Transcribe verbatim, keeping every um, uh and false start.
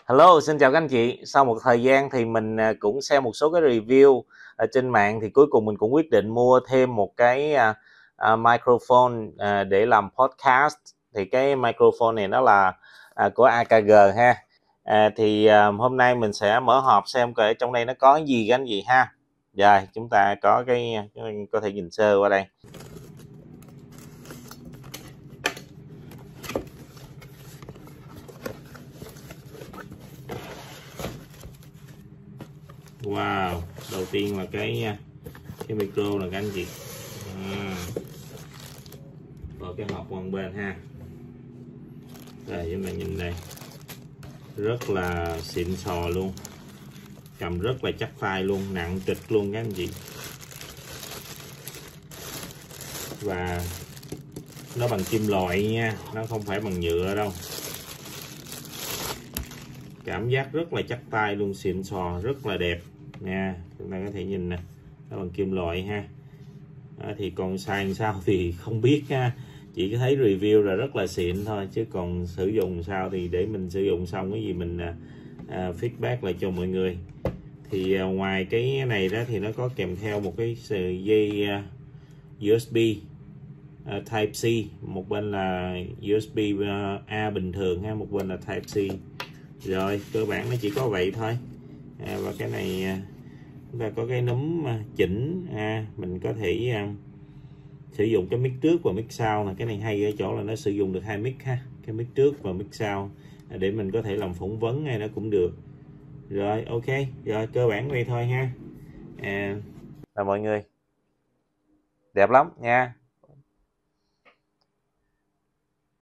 Hello, xin chào các anh chị. Sau một thời gian thì mình cũng xem một số cái review ở trên mạng thì cuối cùng mình cũng quyết định mua thêm một cái uh, uh, microphone uh, để làm podcast. Thì cái microphone này nó là uh, của a ca giê ha. Uh, thì uh, hôm nay mình sẽ mở hộp xem coi trong đây nó có gì các anh chị ha. Rồi chúng ta có cái có thể nhìn sơ qua đây. Wow, đầu tiên là cái cái micro là các anh chị. À, vào cái hộp qua bên ha. Rồi chúng ta nhìn đây, rất là xịn sò luôn, cầm rất là chắc tay luôn, nặng trịch luôn các anh chị. Và nó bằng kim loại nha, nó không phải bằng nhựa đâu. Cảm giác rất là chắc tay luôn, xịn sò, rất là đẹp nha. Chúng ta có thể nhìn nè, nó bằng kim loại ha. Đó, thì còn xài làm sao thì không biết ha, chỉ thấy review là rất là xịn thôi, chứ còn sử dụng sao thì để mình sử dụng xong cái gì mình à, feedback lại cho mọi người. Thì à, ngoài cái này đó thì nó có kèm theo một cái sợi dây à, u ét bê à, Type C, một bên là u ét bê à, A bình thường ha, một bên là Type C. Rồi cơ bản nó chỉ có vậy thôi. À, và cái này à, chúng ta có cái núm chỉnh, à, mình có thể à, sử dụng cái mic trước và mic sau. Là cái này hay ở chỗ là nó sử dụng được hai mic ha, cái mic trước và mic sau, à, để mình có thể làm phỏng vấn hay nó cũng được. Rồi ok, rồi cơ bản vậy thôi ha. À, là mọi người đẹp lắm nha.